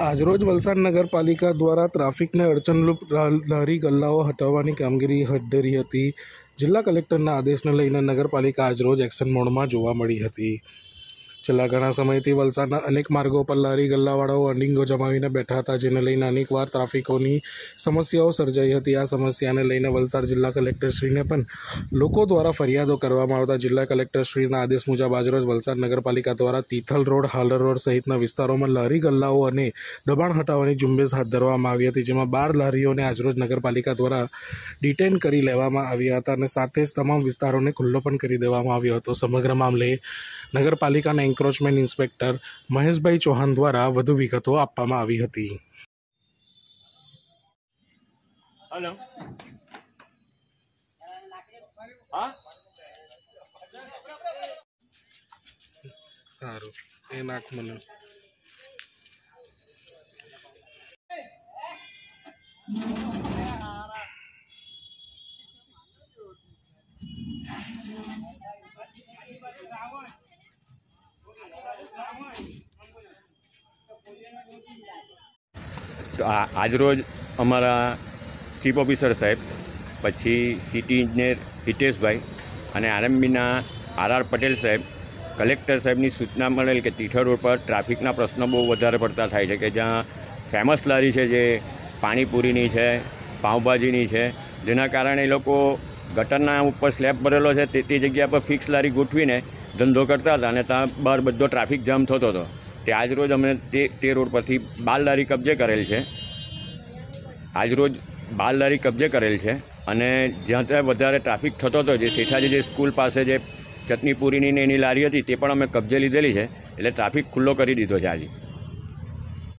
આજરોજ વલસાડ નગરપાલિકા દ્વારા ટ્રાફિકને અડચણરૂપ લારી ગલ્લાઓ હટાવવાની કામગીરી હાથ ધરી હતી। જિલ્લા કલેક્ટરના આદેશને લઈને નગરપાલિકા આજરોજ એક્શન મોડમાં જોવા મળી હતી। છેલ્લા ઘણા સમયથી વલસાડના અનેક માર્ગો પર લારી ગલ્લાવાળાઓ હોર્ડિંગો જમાવીને બેઠા હતા, જેને લઈને અનેકવાર ટ્રાફિકોની સમસ્યાઓ સર્જાઈ હતી। આ સમસ્યાને લઈને વલસાડ જિલ્લા કલેક્ટરશ્રીને પણ લોકો દ્વારા ફરિયાદો કરવામાં આવતા જિલ્લા કલેક્ટરશ્રીના આદેશ મુજબ આજરોજ વલસાડ નગરપાલિકા દ્વારા તિથલ રોડ, હાલર રોડ સહિતના વિસ્તારોમાં લારી ગલ્લાઓ અને દબાણ હટાવવાની ઝુંબેશ હાથ ધરવામાં આવી હતી, જેમાં 12 લારીઓને આજરોજ નગરપાલિકા દ્વારા ડિટેન કરી લેવામાં આવ્યા હતા અને સાથે જ તમામ વિસ્તારોને ખુલ્લો પણ કરી દેવામાં આવ્યો હતો। સમગ્ર મામલે નગરપાલિકાના એન્ક્રોચમેન્ટ ઇન્સ્પેક્ટર મહેશભાઈ ચૌહાણ દ્વારા વધુ વિગતો આપવામાં આવી હતી। હેલો, હા સારું, એ નાખ મને। તો આજરોજ અમારા ચીફ ઓફિસર સાહેબ, પછી સિટી ઇજનેર હિતેશભાઈ અને આરએમબીના આર પટેલ સાહેબ, કલેક્ટર સાહેબની સૂચના મળેલ કે તિથલ રોડ પર ટ્રાફિકના પ્રશ્નો બહુ વધારે પડતા થાય છે, કે જ્યાં ફેમસ લારી છે જે પાણીપુરીની છે, પાઉંભાજીની છે, જેના કારણે એ લોકો ગટરના ઉપર સ્લેબ ભરેલો છે તે જગ્યા પર ફિક્સ લારી ગોઠવીને ધંધો કરતા હતા અને ત્યાં બહાર બધો ટ્રાફિક જામ થતો હતો। તે આજરોજ અમે તે રોડ પરથી 12 લારી કબજે કરેલ છે। આજરોજ 12 લારી કબજે કરેલ છે અને જ્યાં ત્યાં વધારે ટ્રાફિક થતો હતો, જે શેઠાજી જે સ્કૂલ પાસે જે ચટણી પૂરીની એની લારી હતી તે પણ અમે કબજે લીધેલી છે, એટલે ટ્રાફિક ખુલ્લો કરી દીધો છે આજે।